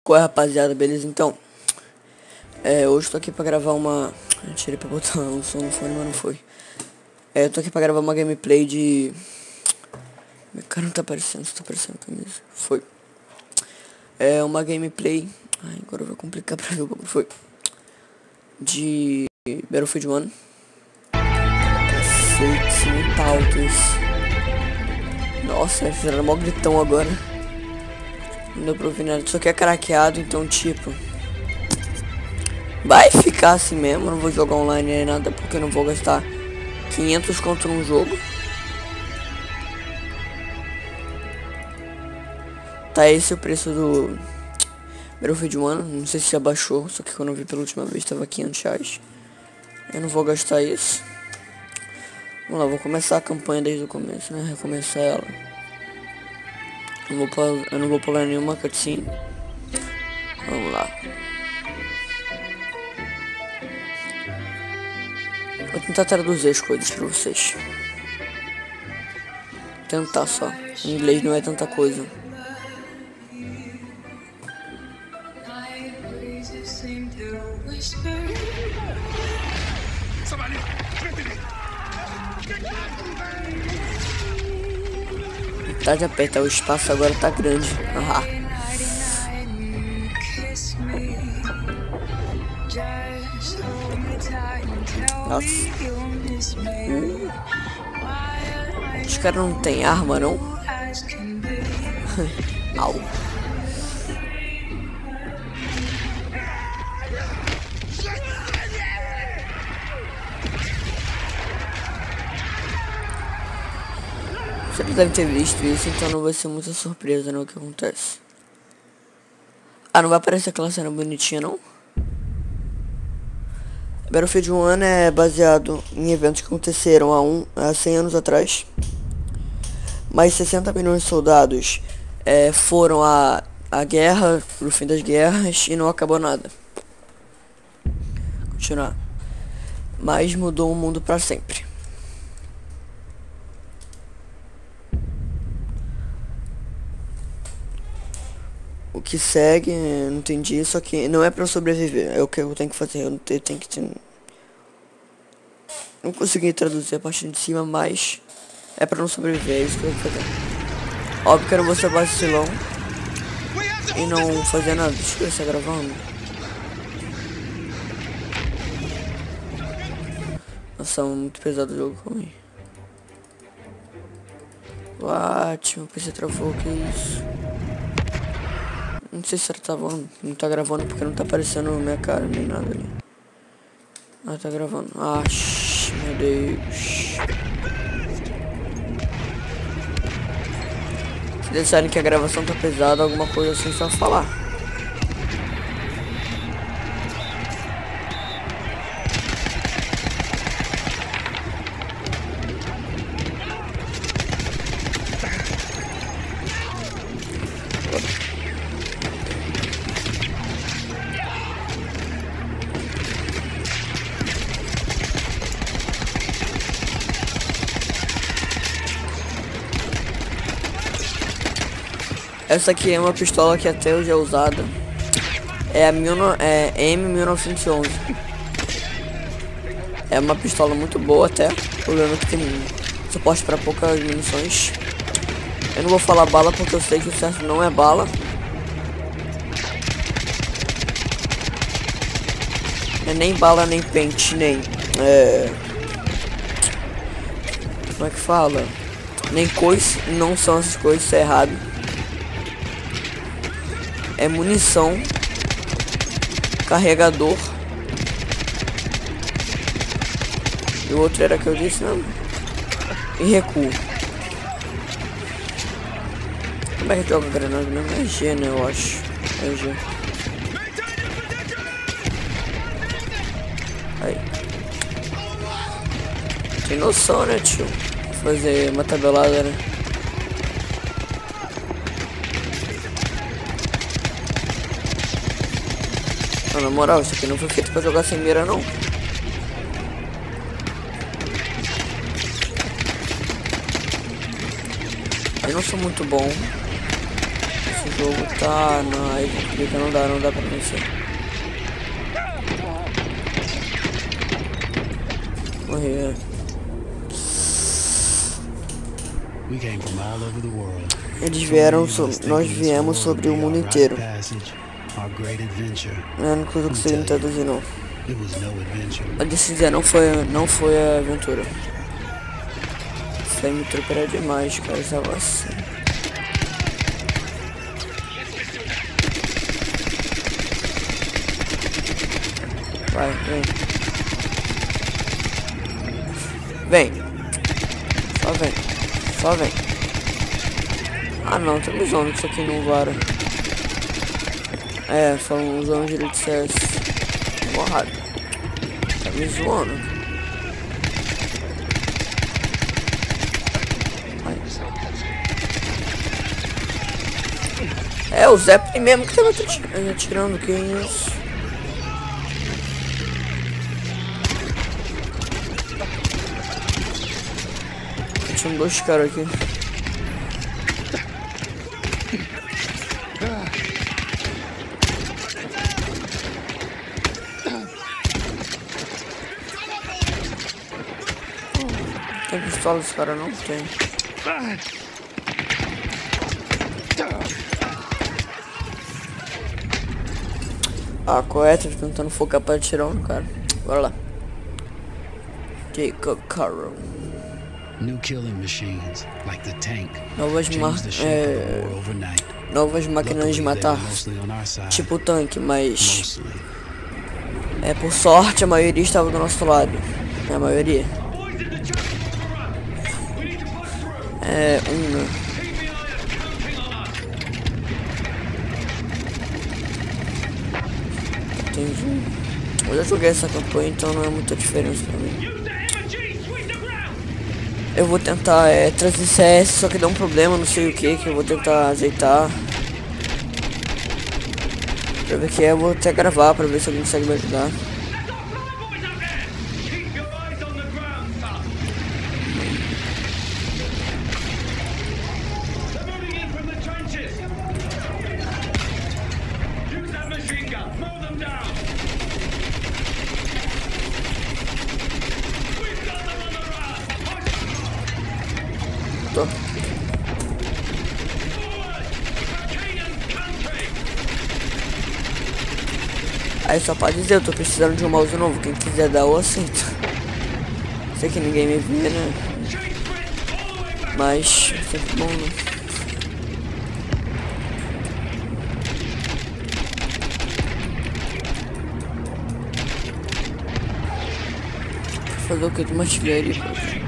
Qual é, rapaziada? Beleza? Então, hoje eu tô aqui pra gravar uma... Eu tirei pra botar o som no fone, mas não foi. Eu tô aqui pra gravar uma gameplay de... Meu cara não tá aparecendo, se tá aparecendo a camisa. Foi. É uma gameplay... Ai, agora vai complicar pra ver o que foi. De... Battlefield 1. Cacete, muito alto isso. Nossa, fizeram mó gritão agora. Não deu pra ouvir nada. Isso aqui é craqueado, então tipo... Vai ficar assim mesmo. Não vou jogar online nem nada, porque eu não vou gastar 500 conto num jogo. Tá, esse é o preço do Battlefield 1. Não sei se já baixou, só que quando eu vi pela última vez tava 500 reais. Eu não vou gastar isso. Vamos lá, vou começar a campanha desde o começo, né? Recomeçar ela. Eu não vou pular nenhuma cutscene. Vamos lá. Vou tentar traduzir as coisas pra vocês. Tentar só. Em inglês não é tanta coisa. Tá de apertar o espaço agora tá grande. Ah. Nossa. Os caras não tem arma, não? Au. Vocês devem ter visto isso, então não vai ser muita surpresa, não, o que acontece. Ah, não vai aparecer aquela cena bonitinha, não? Battlefield 1 é baseado em eventos que aconteceram há 100 anos atrás. Mais 60 milhões de soldados foram à guerra, pro fim das guerras, e não acabou nada. Continuar. Mas mudou o mundo pra sempre. O que segue, não entendi, só que não é pra eu sobreviver, é o que eu tenho que fazer, eu tenho que ter... Não consegui traduzir a parte de cima, mas é pra não sobreviver, é isso que eu vou fazer. Óbvio que eu não vou ser vacilão e não fazer nada. Deixa eu ver se tá gravando. Nossa, muito pesado o jogo, calma aí. Ótimo, o PC travou, que isso? Não sei se não tá gravando porque não tá aparecendo minha cara nem nada ali. Ah, tá gravando. Ah, meu Deus. Se disserem que a gravação tá pesada, alguma coisa assim, só falar. Essa aqui é uma pistola que até hoje é usada. É a M1911. É uma pistola muito boa até. O problema é que tem suporte para poucas munições. Eu não vou falar bala porque eu sei que o certo não é bala. É nem bala, nem pente, nem... Como é que fala? Nem coice, não são essas coisas, isso é errado. É munição, carregador. E o outro era que eu disse, não? E recuo. Como é que joga granada mesmo? É G, né? Eu acho. É G. Aí. Tem noção, né, tio? Fazer uma tabelada, né? Não, na moral, isso aqui não foi feito pra jogar sem mira, não. Eu não sou muito bom. Assim jogo tá na clica, não dá pra vencer. Morrer. Eles vieram, nós viemos sobre o mundo inteiro. Eu não consigo traduzir não. A decisão não foi a aventura. Isso aí me tropeira demais, cara, essa voz. Vai, vem. Vem. Só vem. Ah não, tô me zoando que isso aqui não vara. É, falam usando direito de CS. Porrada. Tá me zoando. Ai. É o Zeppelin mesmo que tava atirando, que isso? Tinha dois caras aqui. Tem pistola esse cara não tem. Ah, correto, tentando focar para tirar um cara. Bora lá. Jacob Carroll. Novas máquinas de matar, tipo o tanque, mas por sorte a maioria estava do nosso lado. A maioria. Eu já joguei essa campanha, então não é muita diferença pra mim. Eu vou tentar trazer CS, só que dá um problema, não sei o que eu vou tentar ajeitar. Pra ver o que é, eu vou até gravar pra ver se alguém consegue me ajudar. Tô. Aí só pode dizer, eu tô precisando de um mouse novo. Quem quiser dar, eu aceito. Sei que ninguém me vê, né? Mas é sempre bom, né? Fazer o que? De artilharia, poxa.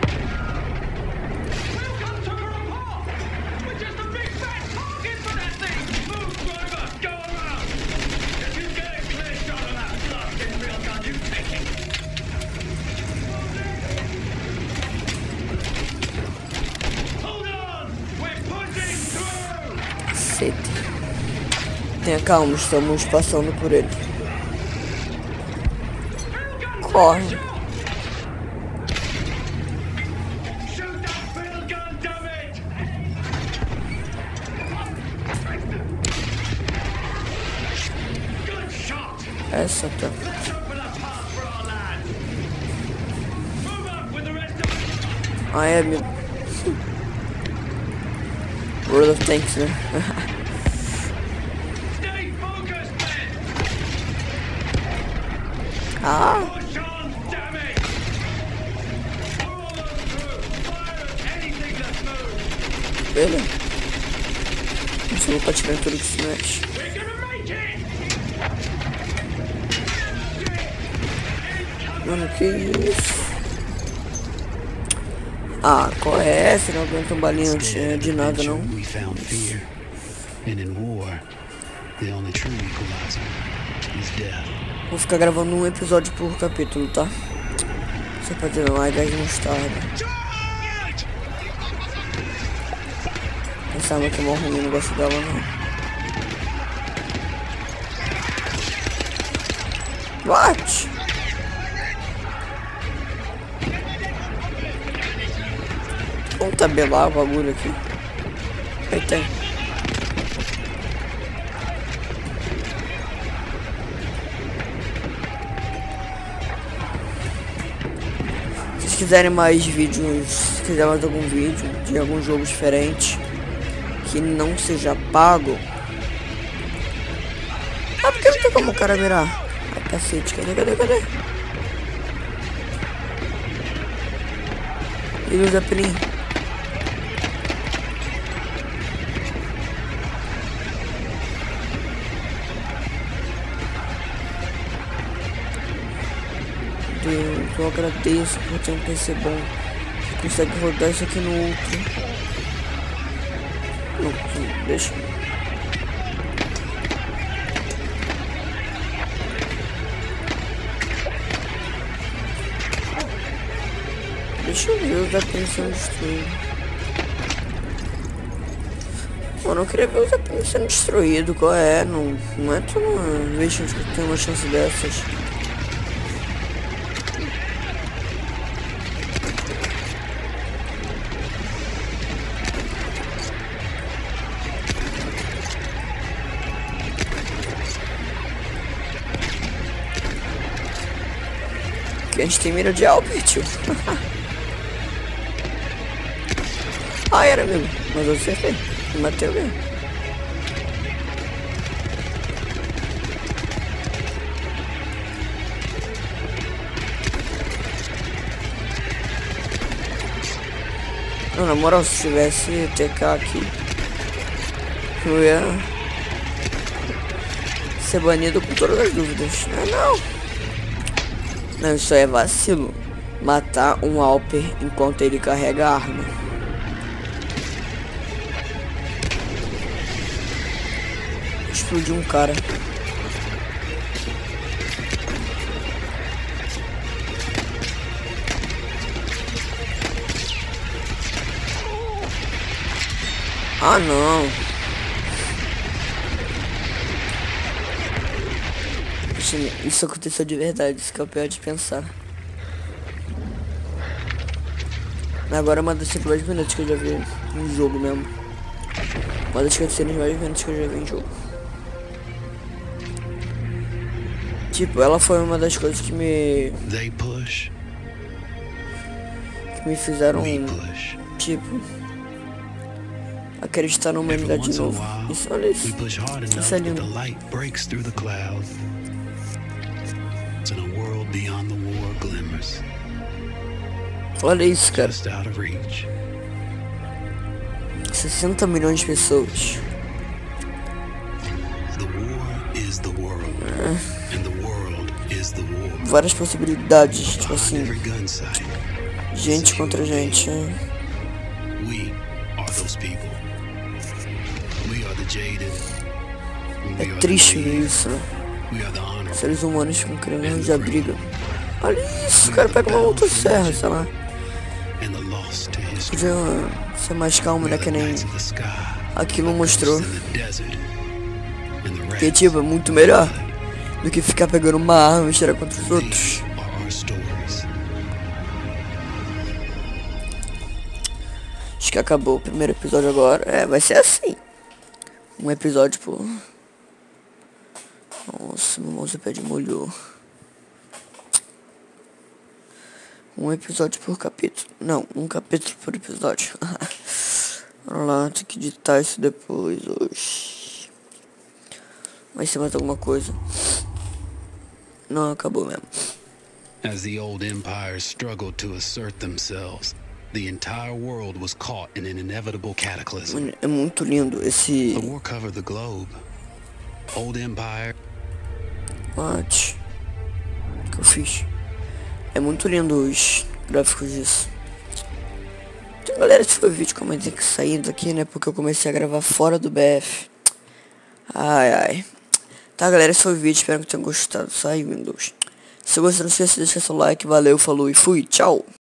Tenha calma, estamos passando por ele. Corre. Essa tá. Ah, é meu. World of Tanks, né? Ah! Beleza. Isso não tá tirando tudo que se mexe. Mano, que isso? Ah, qual é essa? Não aguenta um balinho de nada, não. Vou ficar gravando um episódio por capítulo, tá? Só pra ter uma ideia de mostarda. Essa arma aqui é mó ruim, não gosto dela, não. What? Vamos tabelar o bagulho aqui. Aí tem. Se quiserem mais vídeos, se quiser mais algum vídeo de algum jogo diferente que não seja pago. Ah, porque não tem como o cara mirar? Ai, cacete, cadê? E o Zeppelin? Deus, eu agradeço por ter um PC bom que consegue rodar isso aqui no outro. Não, deixa. Deixa eu ver o Zeppelin sendo destruído. Mano, eu queria ver o Zeppelin sendo destruído. Qual é? Não é toda uma vez que eu tenho uma chance dessas. Que a gente tem mira de Albert, tio. Ah, era mesmo. Mas eu acertei. Me matei mesmo. Não, na moral, se tivesse TK aqui, eu ia ser banido com todas as dúvidas. Não, isso aí é vacilo. Matar um Alper enquanto ele carrega a arma. Explodiu um cara. Ah, não. Isso aconteceu de verdade, isso que é o pior de pensar. Agora é uma das cenas mais bonitas que eu já vi em jogo mesmo. Uma das cenas mais bonitas que eu já vi em jogo. Tipo, ela foi uma das coisas que me fizeram, tipo, acreditar na humanidade de novo. Isso, olha isso. Isso é lindo. Olha isso, cara. 60 milhões de pessoas. Várias possibilidades, tipo assim. Gente contra gente. É triste ver isso, né? Seres humanos com crianças já brigam. Olha isso, o cara pega uma motosserra, sei lá. Podia ser mais calmo, né? Que nem aquilo mostrou. Que tipo, é muito melhor do que ficar pegando uma arma e tirar contra os outros. Acho que acabou o primeiro episódio agora. É, vai ser assim. Um episódio por... Nossa, meu mousepad molhou. Um episódio por capítulo. Não, um capítulo por episódio. Vamos lá, tem que editar isso depois hoje. Vai ser mais alguma coisa. Não, acabou mesmo. As the old empires struggled to assert themselves, the entire world was caught in an inevitable cataclysm. É muito lindo esse... The war covered the globe. Old Empire. What? O que eu fiz? É muito lindo os gráficos disso. Então, galera, esse foi o vídeo. Como eu tenho que sair daqui, né? Porque eu comecei a gravar fora do BF. Ai. Tá, galera, esse foi o vídeo. Espero que tenham gostado. Sai, Windows. Se você não esqueça de deixar seu like. Valeu, falou e fui. Tchau.